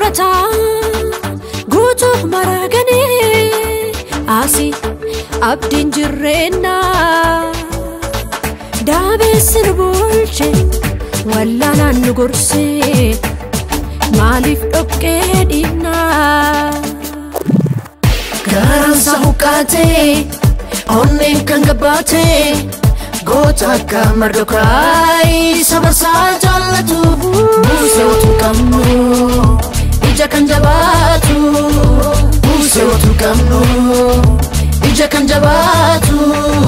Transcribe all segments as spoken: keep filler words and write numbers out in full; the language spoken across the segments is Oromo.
murata guutu maragani asi abdin jirrena dabe sirbulche walla nan gurse malif dokkedina garan sahukate onnen kangabate gota kamardokai sabasa jallatu buseutu kamno ija kanjabatu buseutu kamno ija kanjabatu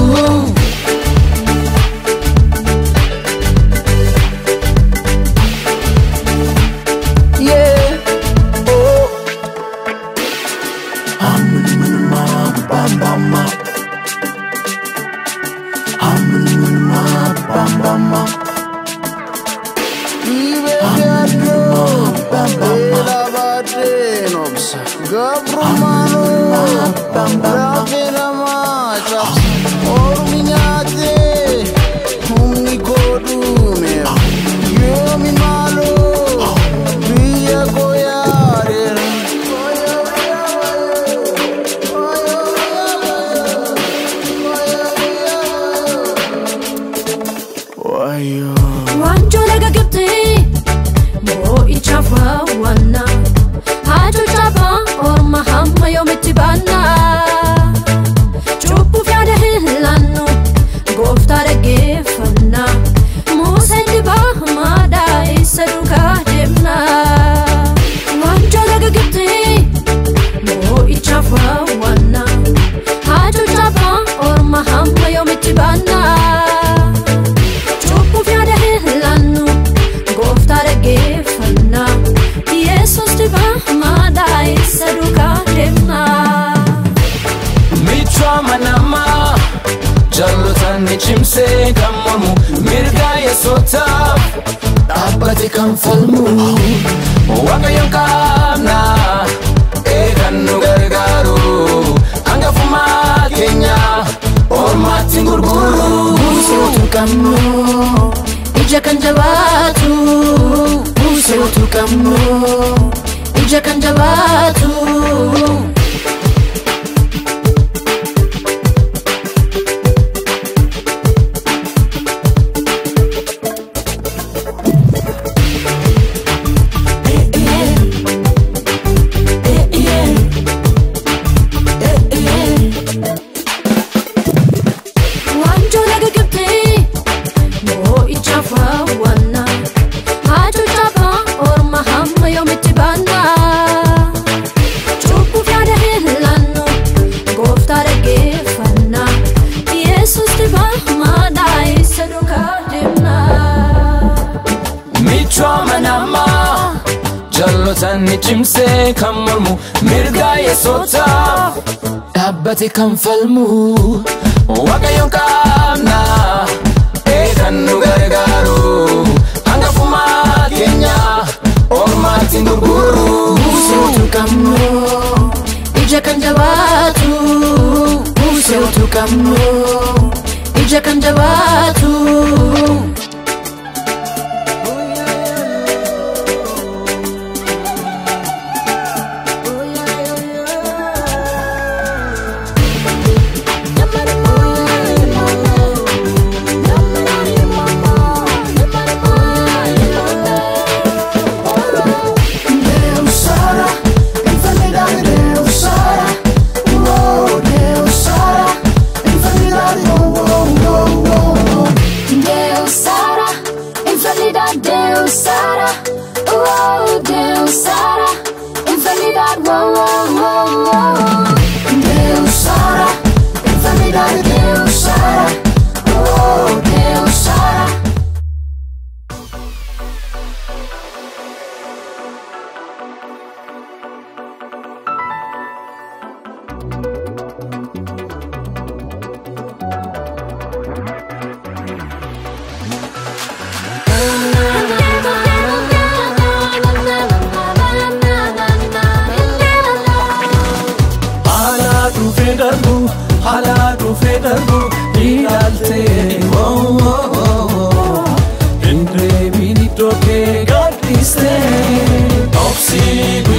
Chimse kamamu mirga yesota abati kamfalmu waka yankana eganu gargaru angafuma Kenya ormati ngurguru buseutu kamno ija kanjabatu buseutu kamno ija kanjabatu Jallotanni chimse kamormu mirga yesota abati kamfalmu waka yonkana eganu gargaru angafuma Kenya ormati ngurguru buseutu kamno ija kanjabatu buseutu kamno ija kanjabatu Indre binito che gatiste, opsi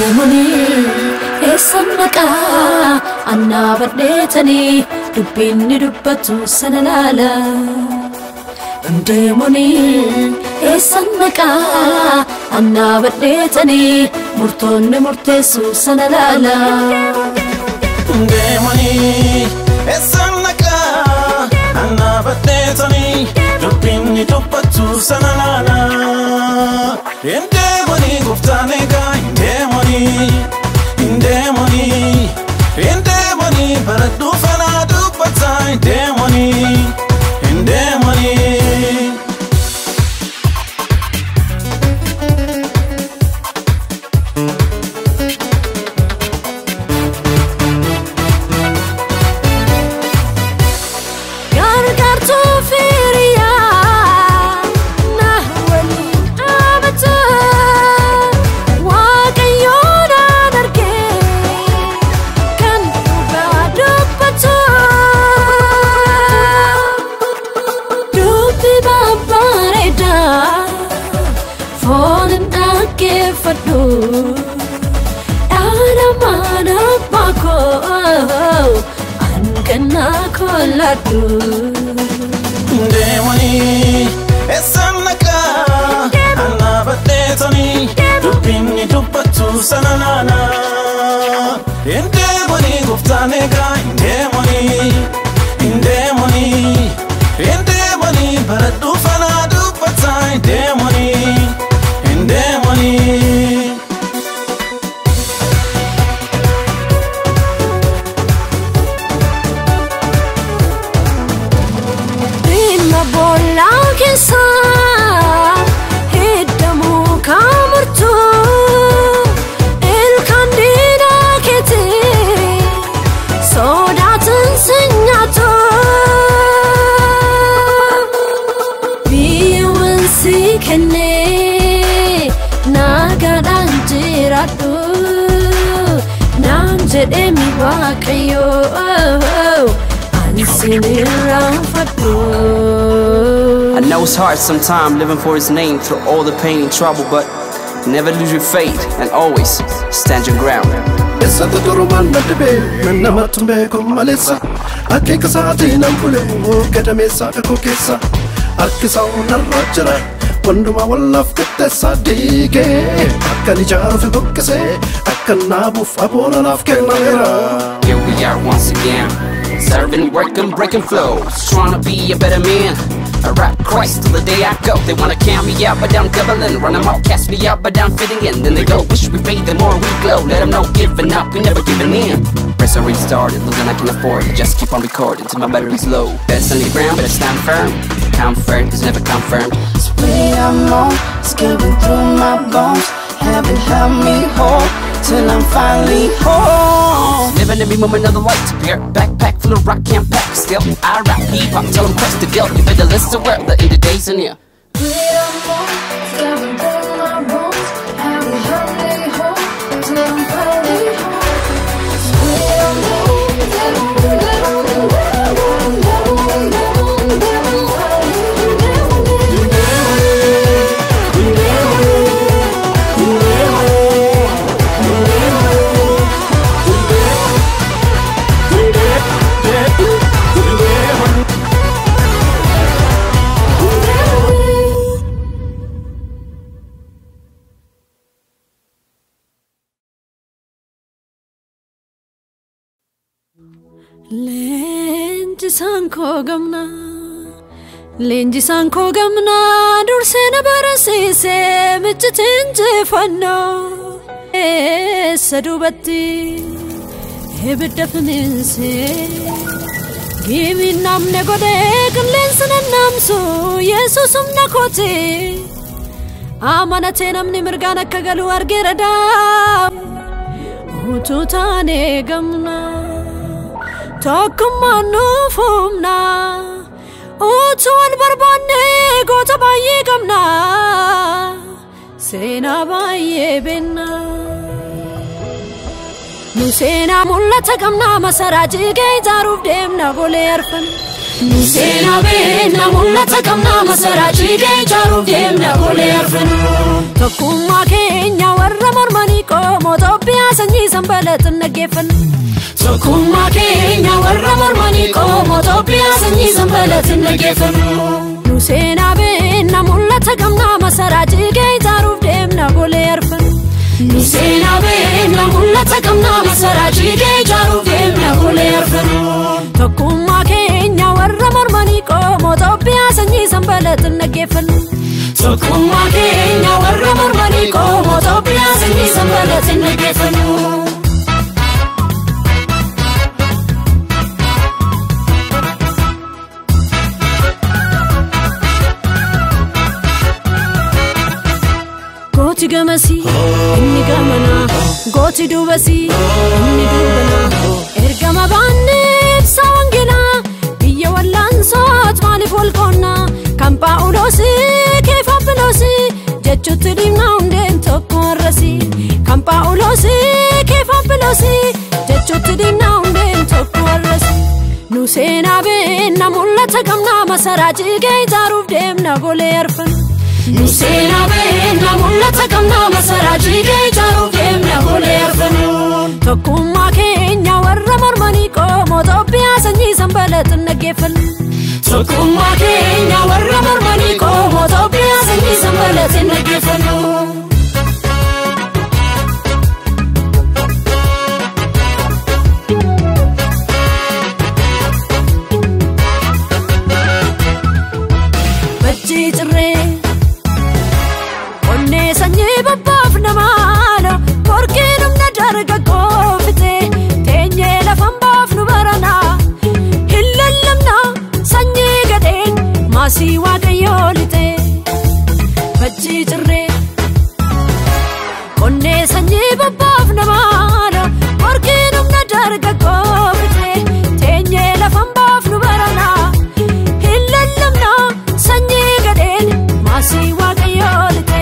Demoni esanaka anna badetani dubinni dubbatu sanalala Demoni esanaka anna badetani murtonne murtesu sanalala Demoni esanaka anna badetani dubinni dubbatu sanalala Demoni guftanega Demoni Demoni Demoni baradu fana dubbata Demoni Demoni Demoni esanaka anna badetani dubinni dubbatu sanalala Demoni guftanega Demoni Demoni Demoni baradu fana dubbata Demoni Demoni Demi wakayo I know it's hard sometimes living for his name through all the pain and trouble, but never lose your faith and always stand your ground. Essa the Doroman Natabe, Namatumbe Malissa, Akekasati Nampule, Ketamesa, Kokesa, Akisa Narajara, Wanduma will love Ketessa Dige, Akanijar of Bokase, Akanabu Fabona of Kenara. Here we are once again, serving, working, breaking flows, trying to be a better man. I rap Christ till the day I go. They wanna count me out, but I'm doubling. Run them out, cast me out, but I'm fitting in. Then they go, wish we paid the more we glow. Let them know, giving up, we never giving in. Press already started, losing I can afford it. Just keep on recording till my battery's low. Best on the ground, but I stand firm. Comfort is never confirmed. This way I'm on, it's going through my bones. Haven't held me whole till I'm finally home. Living every moment of the light to bear. Backpack full of rock, can't pack still. I rap hip hop, tell them quest the guilt. You better listen well, the end of days in here. Lenji sanko gamna, lenji sanko gamna, dursena barasi se michitinje fanno. Sadubati, hebidafninse. Givi namne gode, lensan namsu, Yesusum nakote. Amanate namne mirgana kagalu argerada. Ututane gamna. Takumanu fumna, utuan barbane gota baye gamna, sena baye benna. Nusena mulla tagamna masaraji gay zaruf demna gole arfan. Nusena benna mulla tagamna masaraji gay zaruf demna gole arfan. Takuma kenya warra mormani komo. Itoophiyaa sanyii sanbalatin naggeeffannu tokkummaa keenya warra mormanii qoomoo Itoophiyaa sanyii sanbalatin naggeeffannu nu seenaa beekna mul'ata qabnaa masaraa jigee ijaaruuf deemna golee arfannu nu seenaa beekna mul'ata qabnaa masaraa jigee ijaaruuf deemna golee arfannu tokkummaa keenya warra mormanii qoomoo Itoophiyaa sanyii sanbalatin naggeeffannu tokkummaa keenya warra mormanii qoomoo Itoophiyaa sanyii sanbalatin naggeeffannu Goti gamasi, inni gamana, goti dubasi, inni dubana. Ergama baanneef sawangina, biyya wallansoot maaliif walqonna. Kan Phaawulosi keef Aphilosi, jechuutti dhimna hundeen tokko warrasi. Kan Phaawulosi keef Aphilosi, jechuutti dhimna hundeen tokko warrasi. Nu seenaa beekna mul'ata qabnaa masaraa jigee ijaaruuf deemna golee arfannu. Nu seenaa beekna mul'ata qabnaa masaraa jigee ijaaruuf deemna golee arfannu tokkummaa keenya warra mormanii qoomoo Itoophiyaa sanyii sanbalatin naggeeffannu tokkummaa keenya warra mormanii qoomoo Itoophiyaa sanyii sanbalatin naggeeffannu Bajjii cirree Sanyii babbaaf namaana Korkii numna darga goofite Teenyee lafan baaf nu barana Hin lallamna sanyii gadheen Maasii waaqayyoo lite Bajjii cirree Qonnee sanyii babbaaf namaana Korkii numna darga goofite Teenyee lafan baaf nu barana Hin lallamna sanyii gadheen Maasii waaqayyoo lite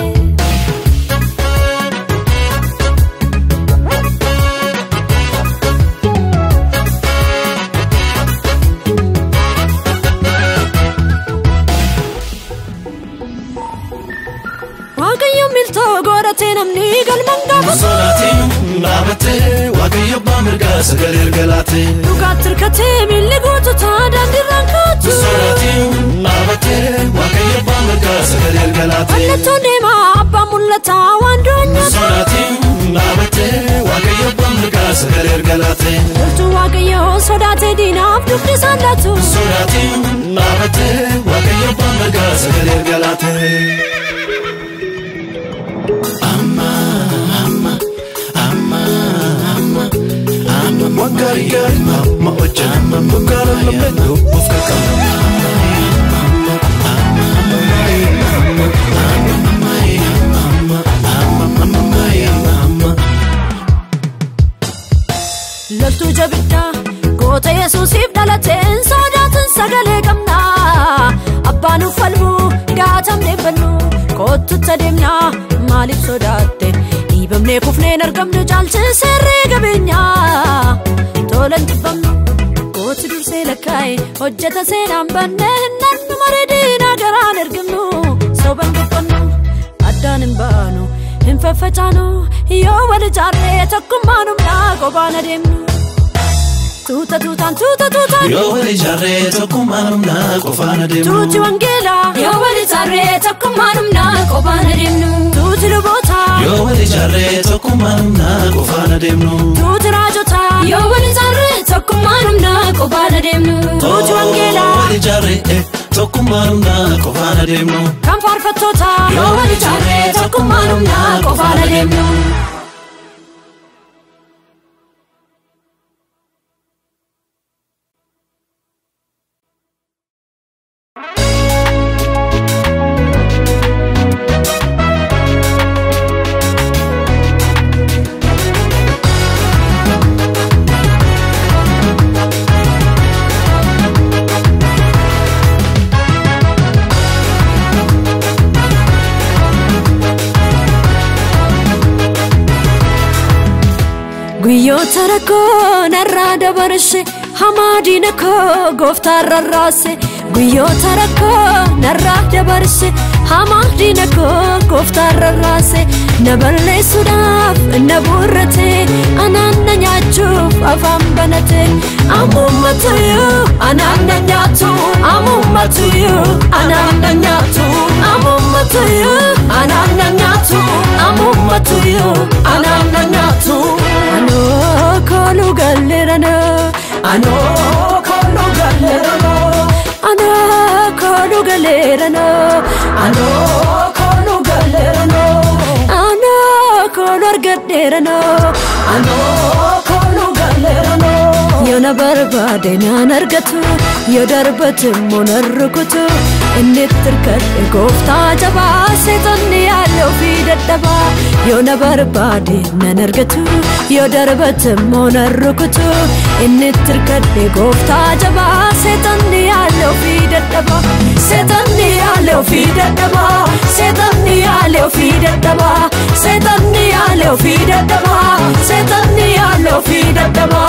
namni galman gaafa Sooraatiin dhaabattee waaqayyo abbaa mirgaa sagalee ergalaatee dhugaatti hirkatee miilli guututaa daandiirraan kaatu Sooraatiin dhaabattee waaqayyo abbaa mirgaa sagalee ergalaatee mallattoon deemaa abbaan mul'ataa waan doonyaatu Sooraatiin dhaabattee waaqayyo abbaa mirgaa sagalee ergalaatee loltuu waaqayyoo sodaatee diinaaf dugdi isaan laatu Sooraatiin dhaabattee waaqayyo abbaa mirgaa sagalee ergalaatee Amma, amma, amma, amma, amma, magari gari, amma, ocha, amma, mukara, lambedo, ufka kama, amma, amma, amma, amma, amma, amma, amma, loltuu jabiddaa goota Yesuusiif dhalateen sodaatin sagalee qabna abbaan uffalmu gaatam deebbannu kottutti adeemnaa maaliif sodaatte dhiibamnee kufneen argamnu caalchiseerree qabeenyaa tolan jibbamnu gooti dursee lakkaa'e hojjeta seenaan banne nannu maree diinaa garaan ergimnu soban dubbannu addaan hin baanu hin faffacaanu yoo wal ijaarree tokkummaan humnaa qophaan adeemnu Tuta tutan tuta tutan Yo wali jarre tokkummaan humnaa qophaan adeemnu Tuuti wangeelaa yoo wal ijaarree tokkummaan humnaa qophaan adeemnu Tuuti luboota yoo wali jarre tokkummaan humnaa qophaan adeemnu Tuuti raajota yoo wal ijaarree tokkummaan humnaa qophaan adeemnu Tuuti wangeelaa wali jarre tokkummaan humnaa qophaan adeemnu Kan faarfattoota yoo wal ijaarree tokkummaan humnaa qophaan adeemnu Guyyoota rakkoo narraa dabarshe hamaa diina koo gooftaan rarraase Guyyoota rakkoo narraa dabarshe hamaa diina koo gooftaan rarraase naballe sudaf naburrate ananda nyachuf afam banate amumma to you ananda nyatu amumma to you ananda nyatu amumma to you ananda nyatu amumma to you ananda nyatu ano kolu gallerano ano kolu gallerano ano kolu gallerano ano kolu gallerano ano kolu argadderano ano kolu gallerano yona barbade nan argatu yodarbatum monarrukutu innitirkat gofta jaba setanni allo fi daddaba yona barbade nan argatu yodarbatum monarrukutu innitirkat gofta jaba setanni allo fi daddaba setanni allo fi daddaba setanni allo fi daddaba setanni allo fi daddaba setanni allo fi daddaba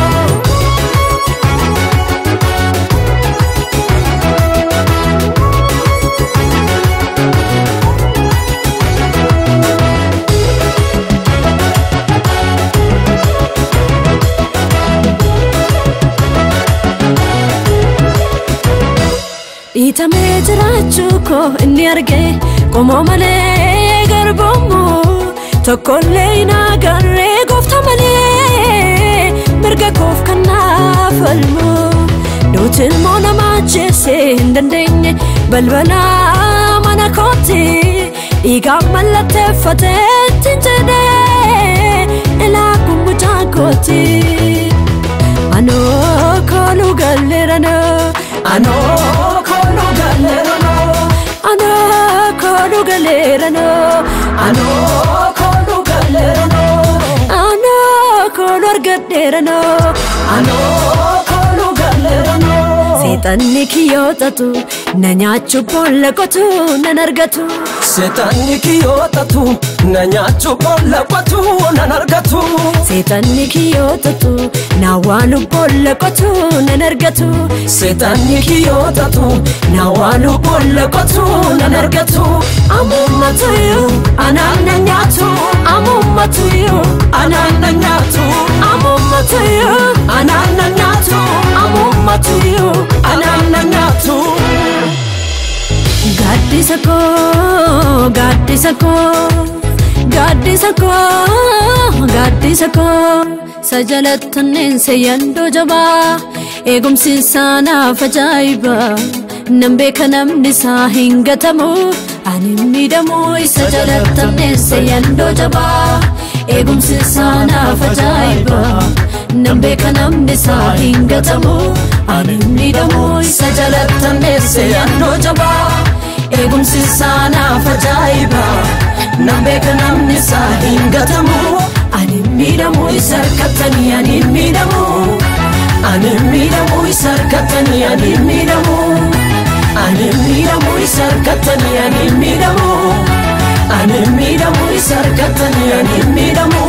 Ita mejrachuko inni arge komo male garbomu tokolle ina garre gofta male mirga kof kana falmu dotil mona machese ndendenye balbala manakoti iga malate fatet tinde ela kumbuja koti ano kolu gallerano ano kolu gallerano ano kolu gallerano ano kolu gallerano ano kolu argadderano ano kolu gallerano setanni kiyotatu nanyachu pollakotu nanargatu setanni kiyotatu nanyachu pollakotu nanargatu setanni kiyotatu nawalu pollakotu nanargatu setanni kiyotatu nawalu pollakotu nanargatu amumma to you ananda nyatu amumma to you ananda nyatu amumma to you ananda nyatu amumma to you ananda nyatu gaddisako gaddisako gaddisako gaddisako sajalatnen se yando jaba egumsi sana fajaiba nambe kanam nisa hingatamu animidamu sajalatnen se yando jaba egumsi sana fajaiba nambe kanam nisa hingatamu animidamu sajalatnen se yando jaba egumsi sana fajaiba nambe kanam nisa hingatamu animidamu sarkatani animidamu animidamu sarkatani animidamu animidamu sarkatani animidamu animidamu sarkatani animidamu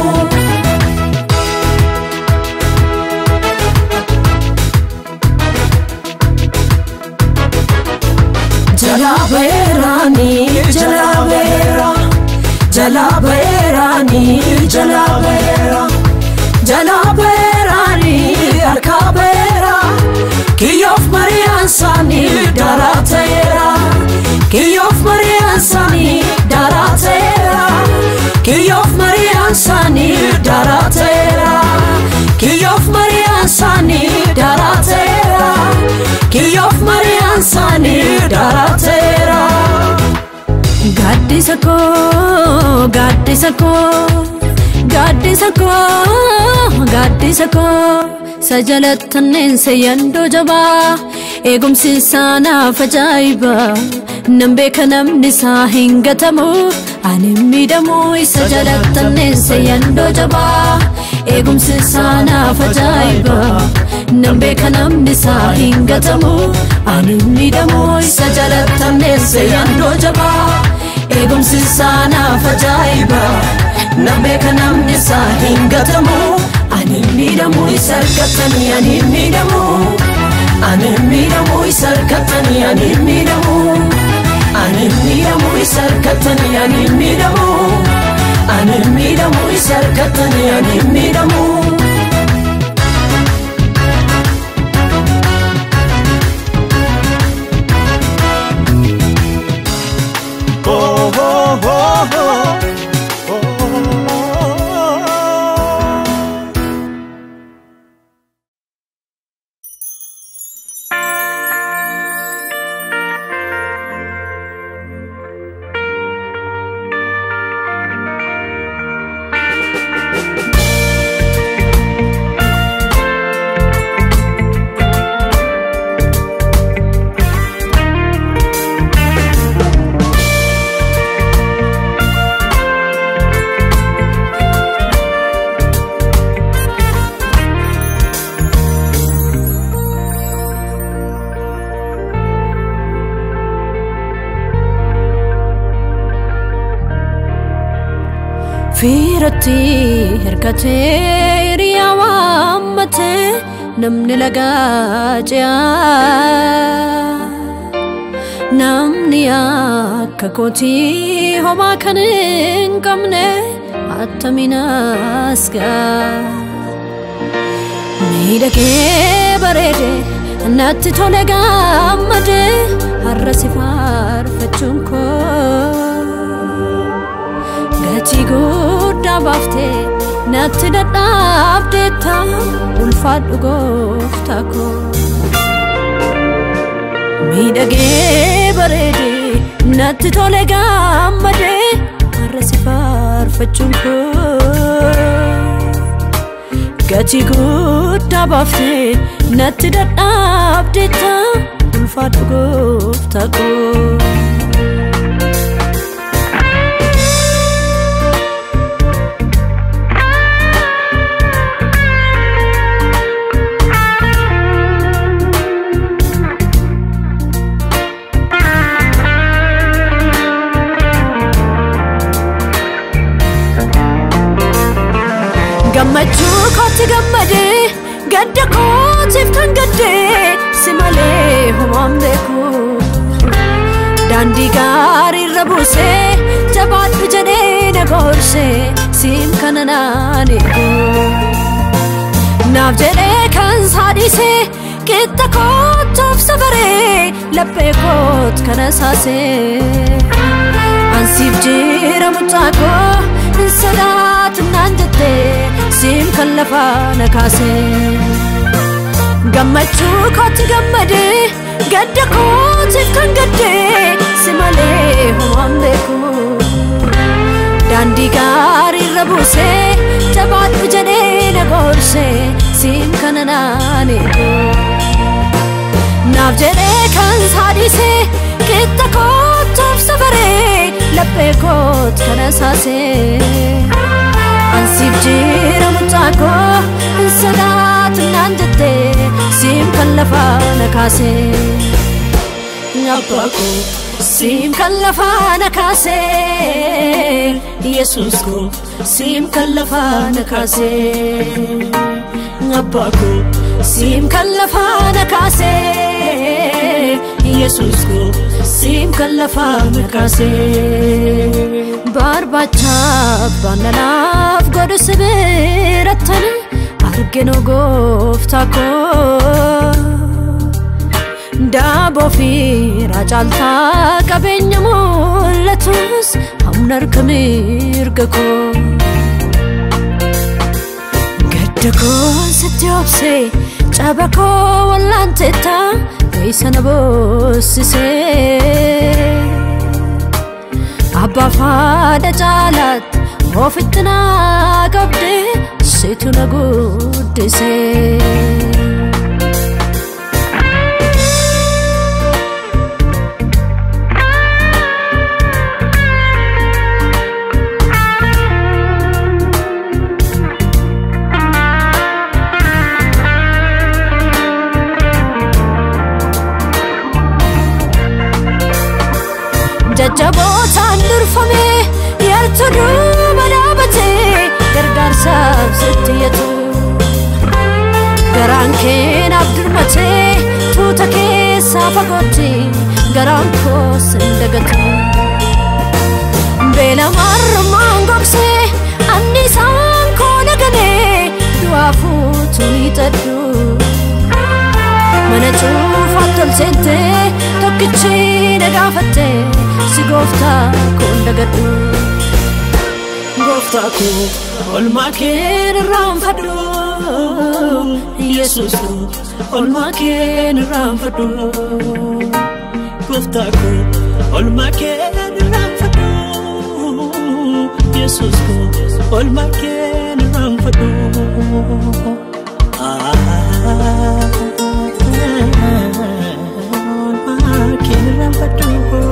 Jalaverani Jalavera Jalaverani Jalavera Jalaverani Arkabera Kiyof Marian Sani Daratera Kiyof Marian Sani Daratera Kiyof Marian Sani Daratera Kiyof Marian Sani Daratera Kiyof Marian Sani Daratera gaddisako gaddisako gaddisako gaddisako sajalatnen se yando jaba egumsi sana fajaiba nambe kanam nisa hingatamu animidamu sajalatnen se yando jaba egumsi sana fajaiba nambe kanam nisa hingatamu animidamu sajalatnen se yando jaba egumsi sana fajaiba nambe kanam nisa hingatamu animidamu sarkatani animidamu animidamu sarkatani animidamu animidamu sarkatani animidamu ani miidhamu isa argatanii ani miidhamu. Firatti hirkatee riyaa waammatee namni lagaaciyaa namni akka kootii homaa kan hin qabne attamiinas gaa miidhagee bareede natti tole gammade har'a si faarfachuun koo Gati guddaa baaftee natti dadhabdeetta ulfaadhu gooftaa koo miidhagee bareede natti tole gammade har'a si faarfachuun koo Gati guddaa baaftee natti dadhabdeetta ulfaadhu gooftaa koo Gammachuu kooti gammade gadda kootiif kan gadde si malee homaan beeku daandii gaarii irra buusee jabaadhu jedhee na goorsee siim kana naan eegu naaf jedhee kan saadhisee qixxa kootuuf safaree laphee koot kana saasee ansiif jira mucaa koo hin sodaatu naan jettee Sim kan lafa na kaasee gammachuu kooti gammade gadda kootiif kan gadde si malee homaan beeku daandii gaarii irra buusee jabaadhu jedhee na goorsee siim kana naan eegu naaf jedhee kan saadhisee qixxa kootuuf safaree laphee koot kana saasee Ansif jira mucaa koo hin sodaatu naan jettee siim kan lafa na kaasee abbaa koo siim kan lafa na kaasee Yesuus koo siim kan lafa na kaasee abbaa koo siim kan lafa na kaasee Yesuus koo siim kan lafa na kaasee Barbacha banalaaf godhu sibirattan arginu gooftaa koo daaboo fi raacaaltaa qabeenya mul'atus hamna harka mirga koo gadda koo sitti obsee caba koo wallaanteetta keessa na boossisee Abba faada jaalat ofitti na qabde situ na guddisee Jajjabootaan durfamee yartu duuba dhaabatee gargaarsaaf sitti yetu garaan keenaaf dirmatee tuuta keessaa fagootti garaan koos hin dagatu beela marrumaan gogsee taddu mana chufa tolsente tokkichi nagafatte si gofta kon dagaddu gofta ko olma ken ramfadu Jesus ko olma ken ramfadu gofta ko olma ken ramfadu Jesus ko olma ken ramfadu ah olma ken ramfadu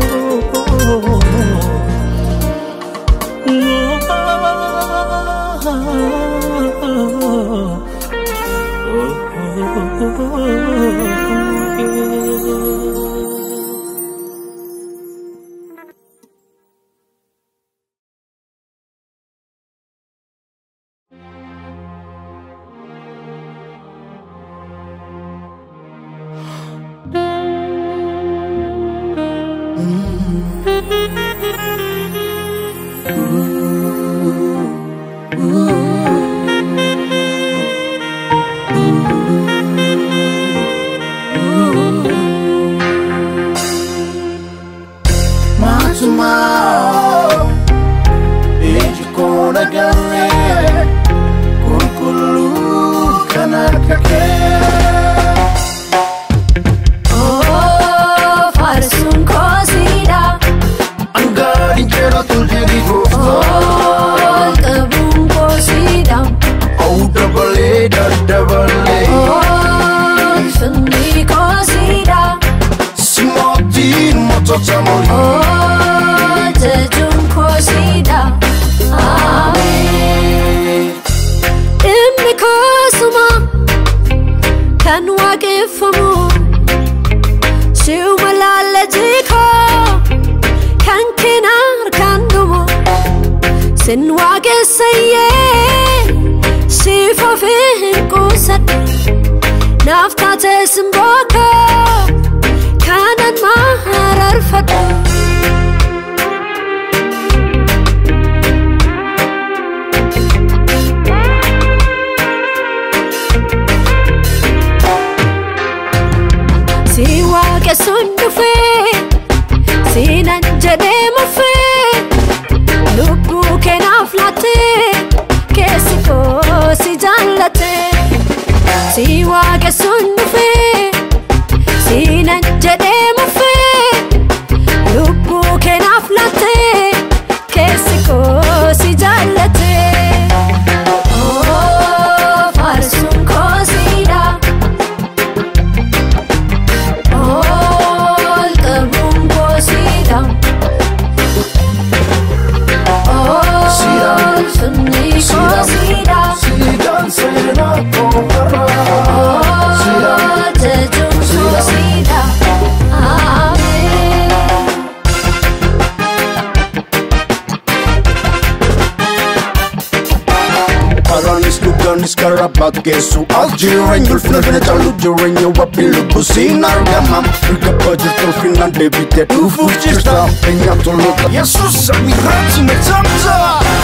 Gesu Algeria Ulfna Veneta Lugeria Wapilu Busina Argamam Ulka Budget Ulfina Debite Ufu Chista Peñato Luka Jesus Amigrati Metamza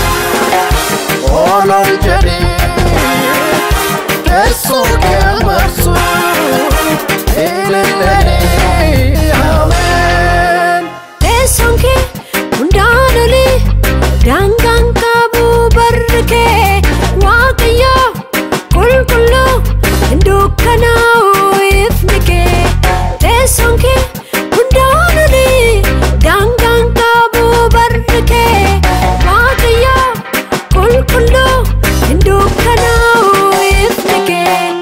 All Algeri Eso que amarso Elelele Amen Eso que Undanali Dangan Kabu Barke Wakayo Kul kullu indukana ifnike tesonke undanani dangan kabu barke waqya kul kullu indukana ifnike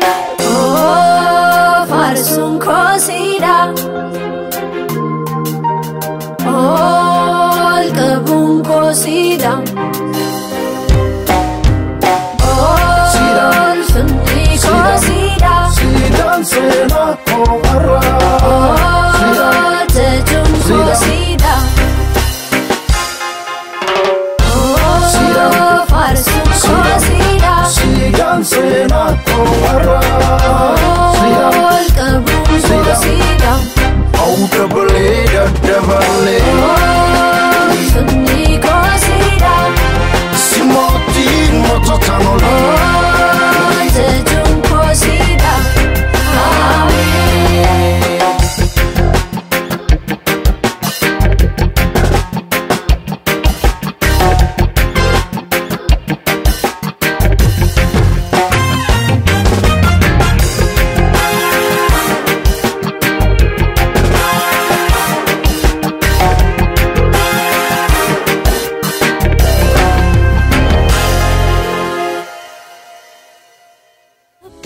oh farsun kosida oh kabun kosida Sena Kovara Oh, te jumbo sida Oh, farsun sida Sigan Sena Kovara Oh, kabun sida Oh, double A, double A Oh, sunni ko sida Simoti Mototano Oh, te jumbo sida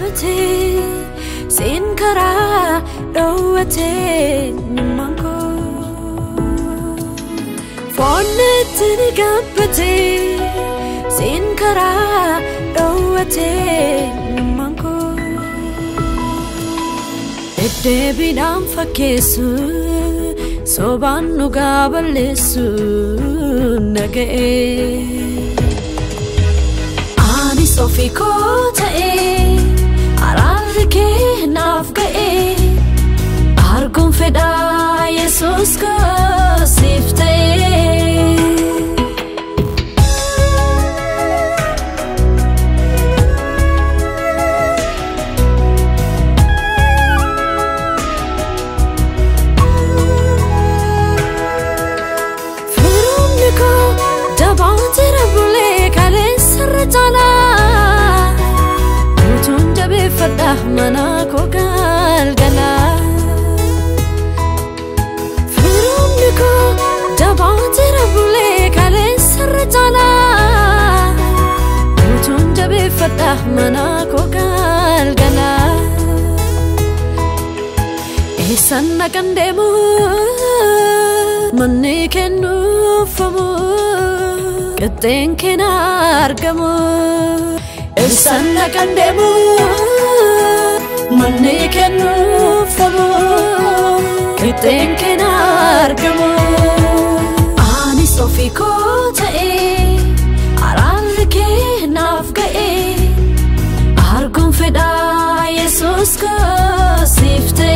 gabate sin kara dawate nimanko Fonnet ni gabate sin kara dawate nimanko Ede binam fakesu soban nugabalesu nage Ani sofiko tae ararke nafgae argon feda Jesus ka sifte Mana ko galgala Firum niko dabante rabule kale sarjala Utun jabe fatah mana ko galgala Ehsan nakandemu manne kenu famu Keten kenar gamu Ehsan nakandemu Manne kenu famu Keten kenar gamu Ani sofiko tae ararke nafgae argon feda Jesus ka sifte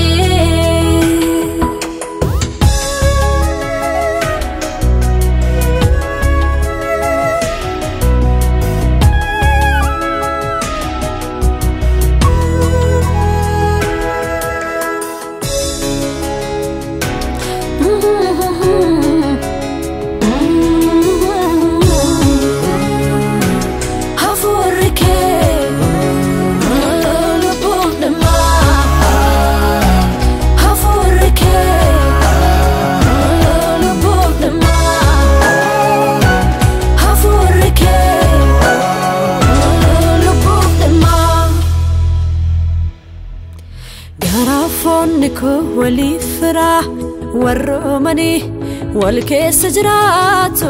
Niko wali fira warromani wal keessa jiraatu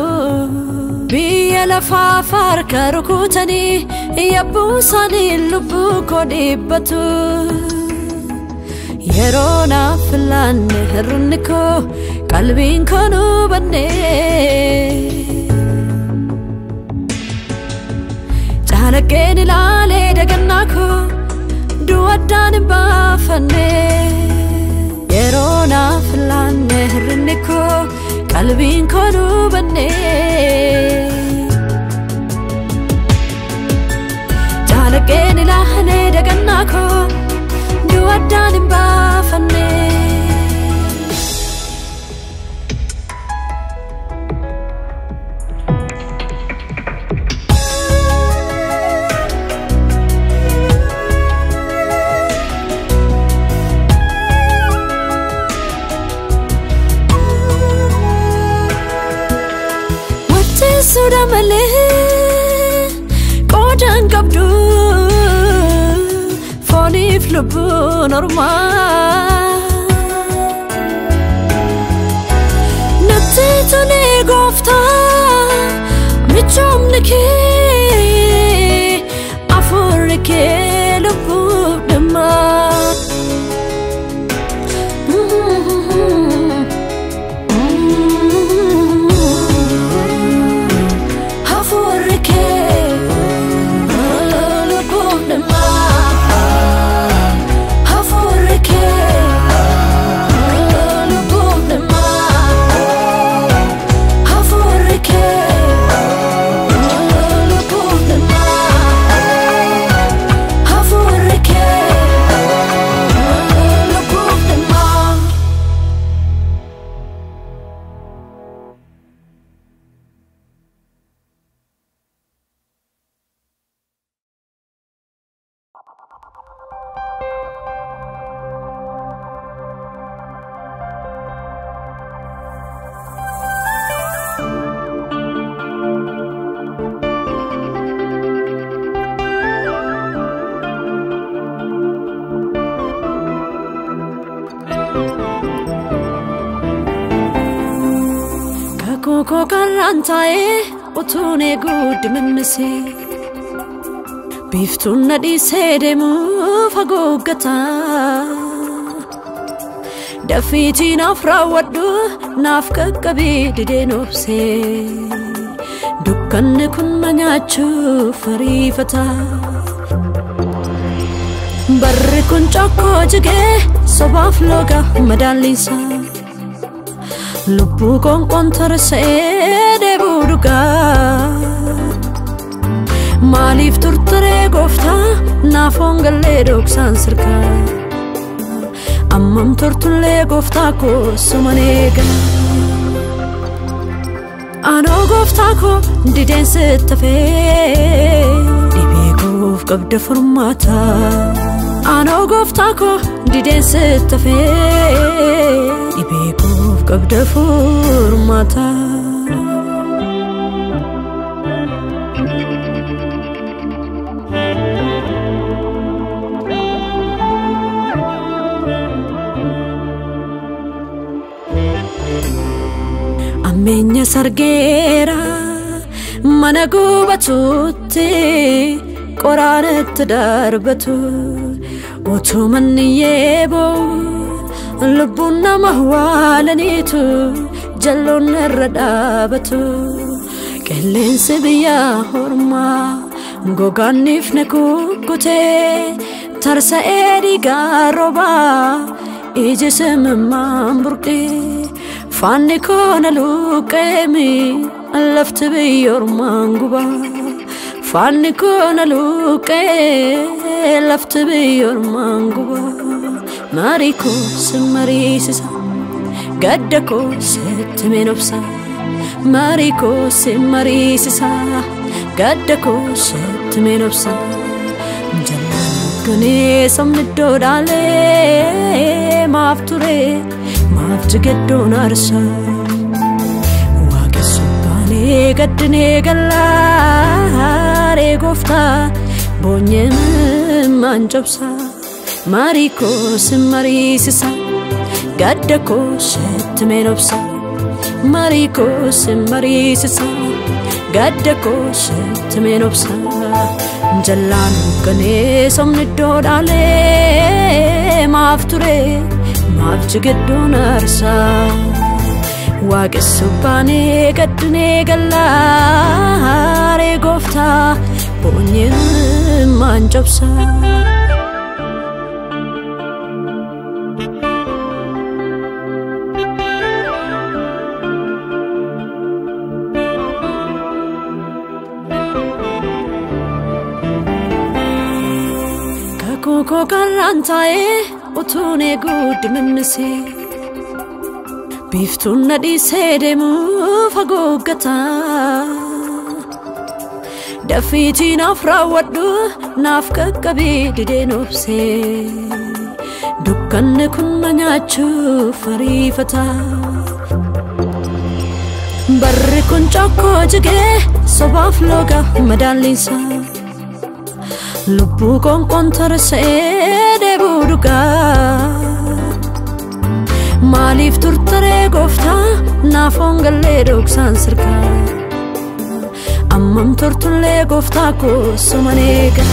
biyya lafaa farka rukutani yabbuu isaanii lubbuu koo dhiibbatu yeroo naaf laanne hirrunni koo qalbiin koo nu banne caalaqqeen ilaalee dagannaa koo du'addaan hin baafanne yeroo naaf laanne hirrinni koo qalbiin koo nu banne caalaqqeen ilaalee dagannaa koo du'addaan hin baafanne Sudah malih kodan kabdu fonif lubu normal Nati tuni gofta michom niki afur ke lubu dema Kakoko karantae utune good memse Biftun nadi sedemu fagogata Dafiti nafra wadu nafka kabidi denopse Dukkan kun manyachu farifata Barri kun chokko jige sobaf loga madalisa Lupu kon kontar se debuduga Malif turtare gofta nafongale doksan sirka Ammam turtulle gofta ko sumanega Ano gofta ko diden sittafe Dibe gof qabda furmata Ano gofta ko diden sittafe Dibe gof qabda furmata Amenya sargera managu batutte qoranet darbatu otuman yebo lubuna mahwalanitu jallon radabatu kellen sibiya horma goganif nekukute tarsa edi garoba ijisem mamburke Fanni kona lukemi left be your manguba Fanni kona luke left be your manguba Mariko simarisisa gaddako setmenopsa Mariko simarisisa gaddako setmenopsa Jallan kane samdodale mafture Maftigedon arsa Wakisubane gaddine gallare gofta Bonyem manjobsa Mariko simarisisa Gaddako setmenopsa Mariko simarisisa Gaddako setmenopsa Jallanu kane somnidodale Mafture Maftigedon arsa Wakisubane gaddine gallare gofta Bonyem manjobsa Kakoko karantae utune good memse Biftun nadi sedemu fagogata Dafiti nafra wadu nafka kabidi denopse Dukkan kun manyachu farifata Barri kun chokko jige sobaf loga madalisa Lupu kon kontar se debuduga Malif turtare gofta nafongale doksan sirka Ammam turtulle gofta ko sumanega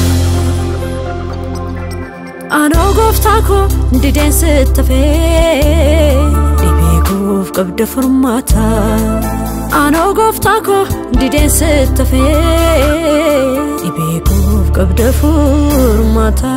Ano gofta ko diden sittafe Dibe gof qabda furmata Ano gofta ko diden sittafe Dibe gof qabda furmata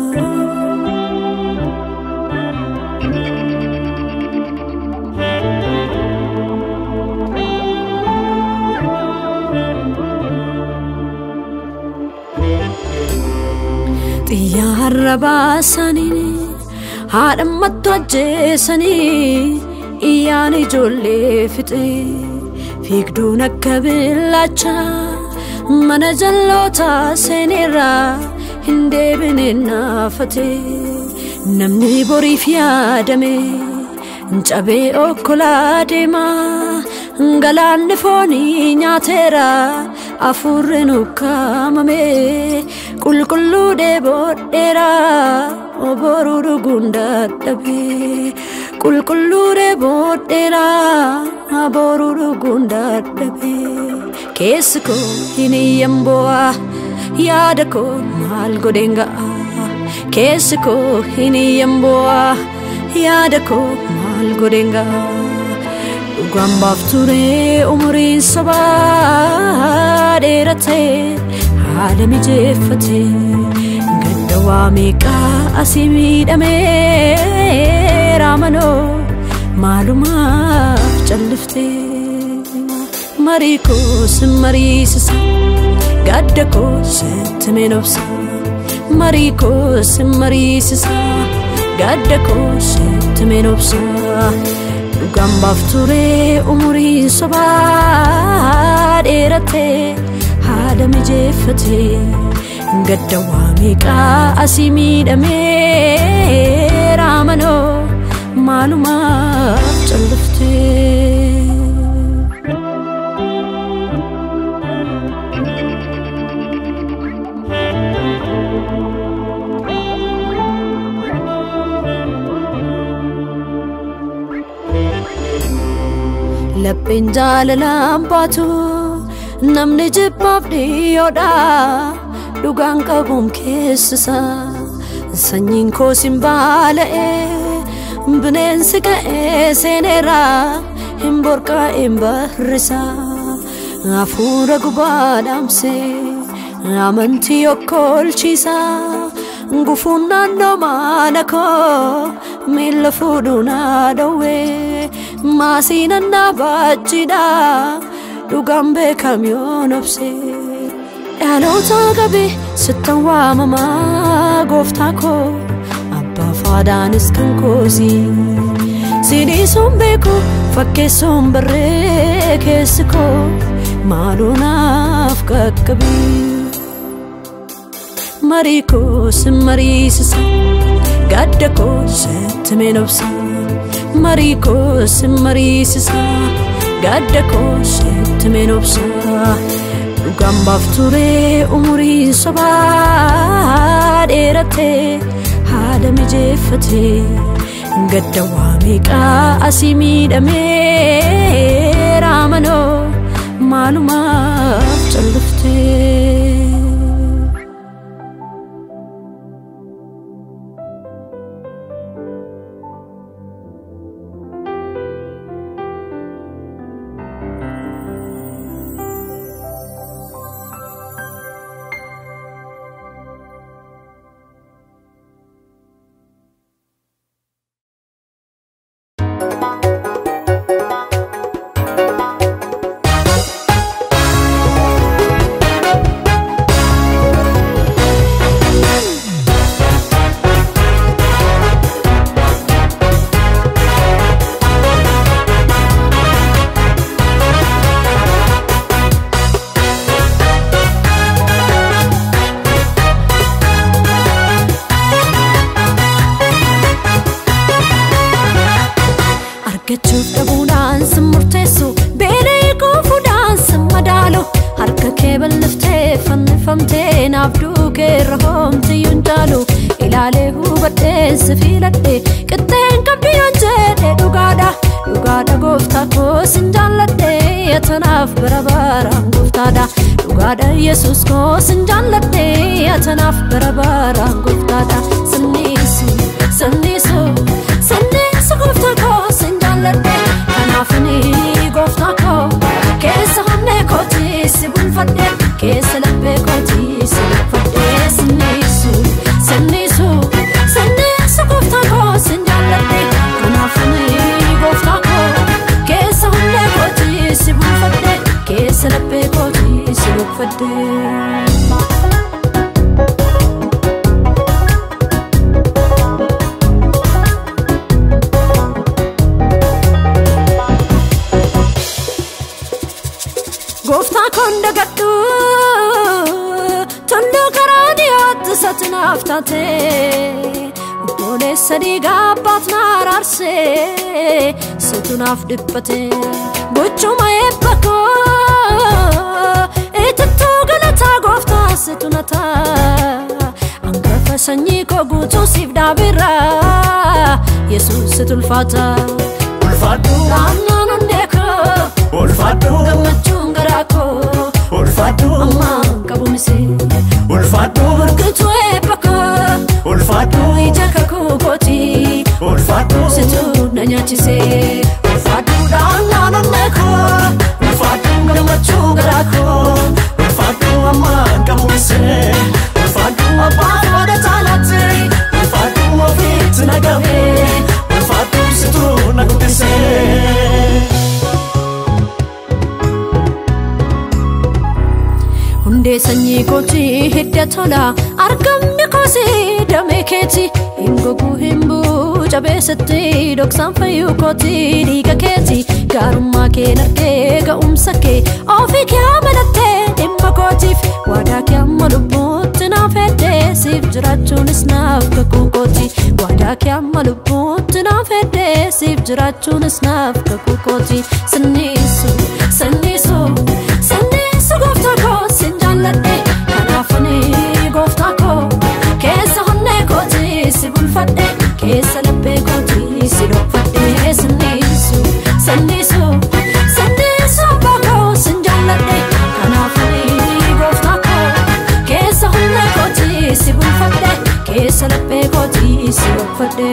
Tiyarabasani hadamatu ajjesani iyani jolle fite figduna kabilacha mana jallota senira hinde binina fate namni borif yadame nchabe okoladema ngalan foni nyatera afurenu kamame kulkullu de bodera oboru gunda tabe qulqullure boodera aboruru gundaddabe kesko hiniyamboa yadako mal godenga kesko hiniyamboa yadako mal godenga ugambafture umurin sabaderate halami jeffate gadawamika asimidame ramano maluma chalifte mariko simmaris gaddako setmenopsa mariko simmaris gaddako setmenopsa ugambafture umurin sabaderate halami jeffate gadawamika asimidame ramano maluma chalifte lapinjala lampatu namne jibabdi yoda dugang kabum kessa sanyin ko simbala e bnen sika e senera himborka imbarisa afura gubadamse amanti okolchisa ngufuna no manako milfuduna dawe masina nabachida dugambe kamyonopse alota gabe sitawa mama goftako abba fadanis kankosi sidi sombeko fakke sombre kesko maluna afkakabi mariko simmaris gaddako setmenopsa mariko simmaris gaddako setmenopsa ugambafture umurin sabaderate halami jeffate gadawamika asimidame ramano maluma chalifte sifilade kitten kabdiyan jede dugada dugada gofta ko sinjallade yatanaf barabara goftada dugada yesus ko sinjallade yatanaf barabara goftada sannisu sannisu sannisu gofta ko sinjallade kanafni gofta ko kesa hamne ko ti sibun fadde kesa labbe ko ti sibun fadde sannisu sannisu sannisu gofta ko sinjallade kanafni gofta ko kesa hamne ko ti sibun fadde kesa labbe ko ti sibun fadde gofta konda gaddu tondo karani at satnaftate dole sadiga batna arse satnaf dippate gochuma epako etetto galata gofta satnata anga fasanyi ko gutu sivda birra Yesus tulfata ulfaadhu naannoo ndeeko ulfaadhu gammachuun garaako ulfaadhu amma qabumsi ulfaadhu burkitu eebbako ulfaadhu ija kakuu kooti ulfaadhu situ na nyaachise ulfaadhu naannoo ndeeko ulfaadhu gammachuun garaako ulfaadhu amma qabumsi ulfaadhu abbaa fooda taalaatti ulfaadhu ofiitti nagabe ulfaadhu situ na guddise hunde sanyii kooti hidda tola argamni kosi damee keeti hingogu himbu jabeessatti dhoksaan fayyuu kooti dhiiga keeti gaarummaa kee nargee ga'umsa kee ofii kee amanattee dhimma kootiif waadaa kee amma lubbuutti naaf heddee siif jiraachuunis naaf kakuu kooti waadaa kee amma lubbuutti naaf heddee siif jiraachuunis naaf kakuu kooti sanniisu sanniisu sanniisu gooftaa koo sin jaalladhe kanaafani gooftaa koo keessa honnee kooti si bulfadhe keessa laphee kooti si dhokfadhe sanniisu sanniisu sanniisu abbaa koo sin jaalladhe kanaafani gooftaa koo keessa honnee kooti si bulfadhe keessa laphee kooti si dhokfadhe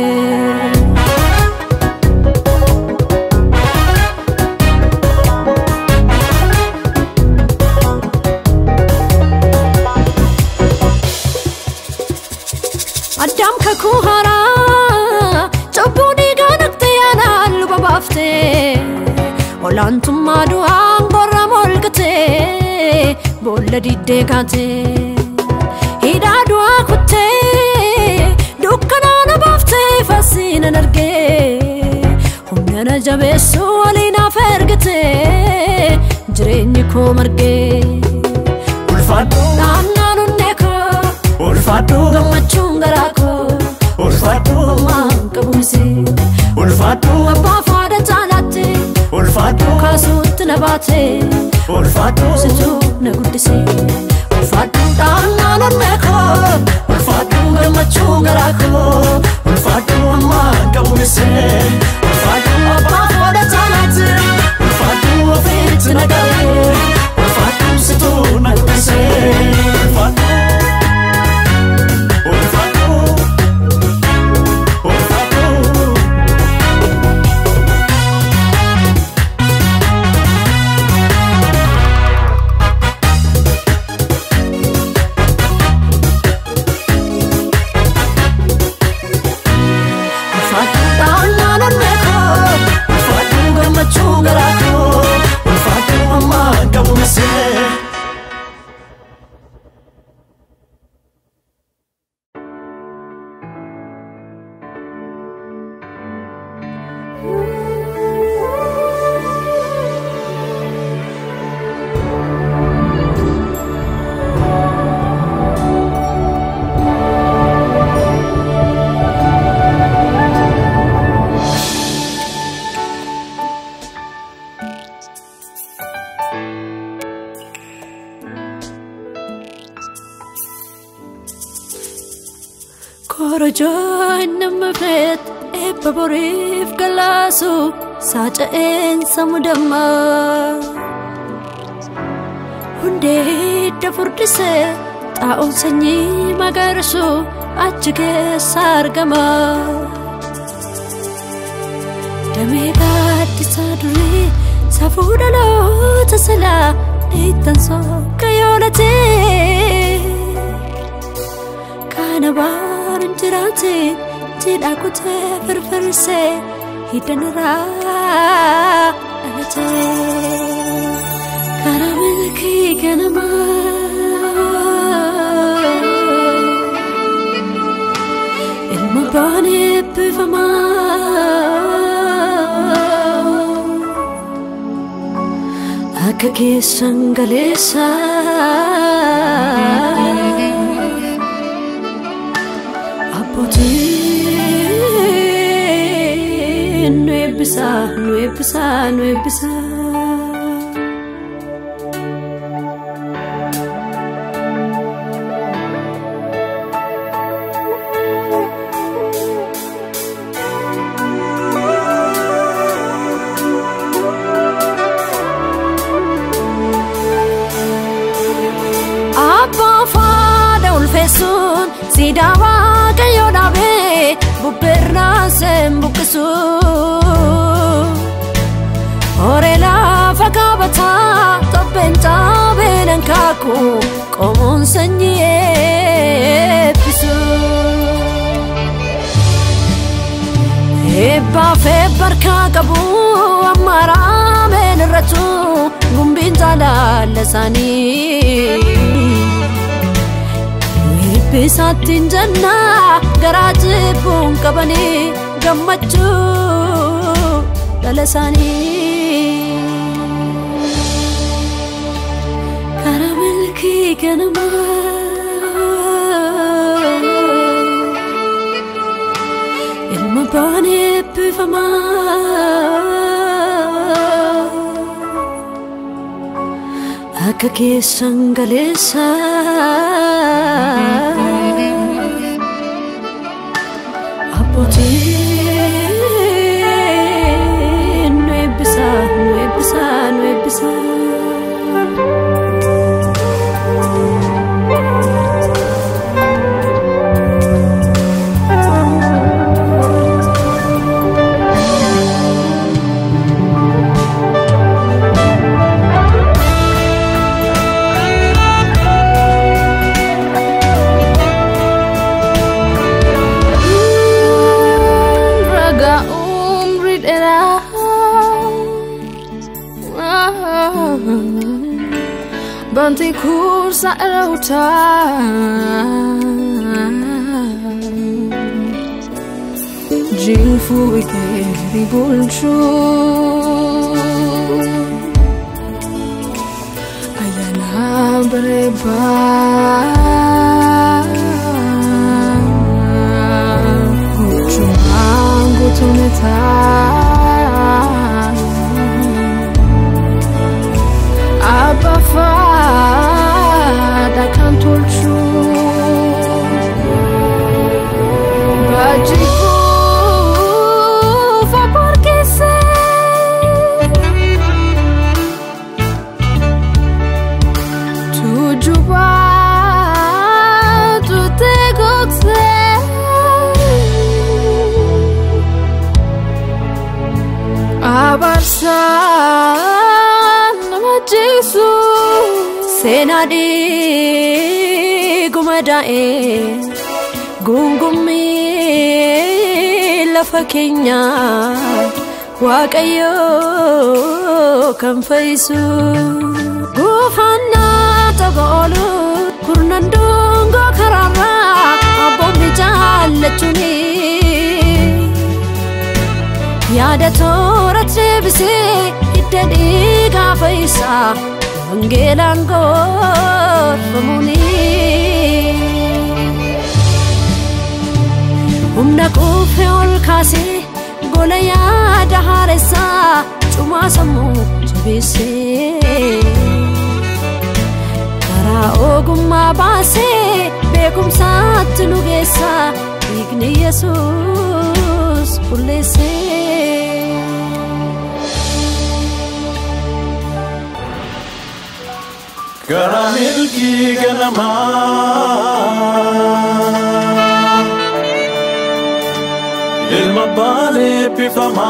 Adam kakuhara Chabudi ganakte yana luba bafte Olantum madu angora molgate Bolla didde kate Hida dua kutte Dukkana na bafte fasina narge Humna jabesu alina fergate Jireenyi ko marge ulfaadhu naannoo ndeeko ulfaadhu gammachuun garaako ulfaadhu amma qabumsi ulfaadhu abbaa fooda taalaatti ulfaadhu kaasuutti na baate ulfaadhu situ na guddise ulfaadhu naannoo ndeeko ulfaadhu gammachuun garaako ulfaadhu amma qabumsi ulfaadhu abbaa fooda taalaatti ulfaadhu ofiitti nagabe ulfaadhu situ na guddise ulfaadhu ulfaadhu ulfaadhu ulfaadhu naannoo ndeeko ulfaadhu gammachuun garaako ulfaadhu amma qabumsi Korojoon nama fret ebba boriif galaasu saaca'een samudamma hundee hidda furdise xaa'uun sanyii magariisu achi keessa argama damee gaaddisaa durii safuu dhaloota silaa dhiittan sokka yoolatee kana baarin jiraate jidha kutee firfirse hidhanirraa dhalate kana milkii ganamaa ilma baane eebbifamaa akka keessan galeessa Abbootiin nu eebbisa nu eebbisa nu eebbisa Sidawa kayo dabe buperna sembukisu Orela fakabata topenta benankaku komon sanye pisu Eba fe barka kabu amara men ratu gumbin jala lasani Bisatin janna garage pun kabani gammachu dalasani karamel ki kanama ilma bani pifama akake sangalesa Apoti nuebisa nuebisa nuebisa Banti kursa rauta Jinfu wike ribulchu Ayana bereba Gucuma gutuneta Abafa da cantolchu Bajiku fa porque sei Tu juba tu te gotse Abarsa Jesus senadi gumadae gungumi lafakenya waqayo kanfaisu gufana tabolu kurnandongo karara abombi jallachuni yada torate bise iddadi gafaisa angelango famuni umna kufe ol kasi golaya daharesa cuma samu jibise kara ogumma base bekum sat nugesa igni yesus pulese Karamel ki ganama Ilma bale pifama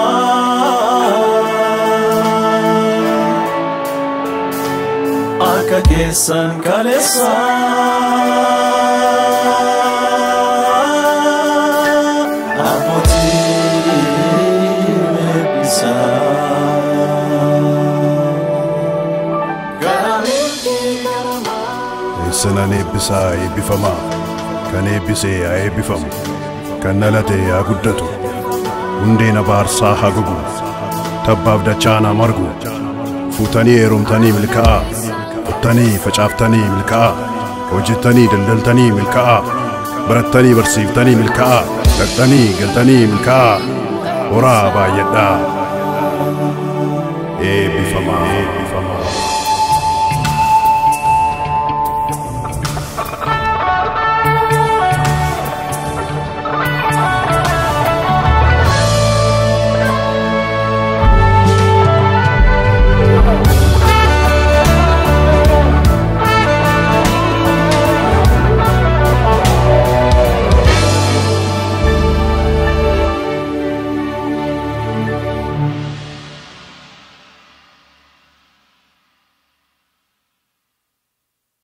Aka kesan kalesa Apoti mebisa Sanane bisa ebifama kan ebise ebifamu kan nalate aguddatu undena barsa hagugu tabab dachana margu futani erumtani milka utani facaftani milka wajitani daldaltani milka barattani barsiftani milka daqtani galtani milka ora bayada ebifama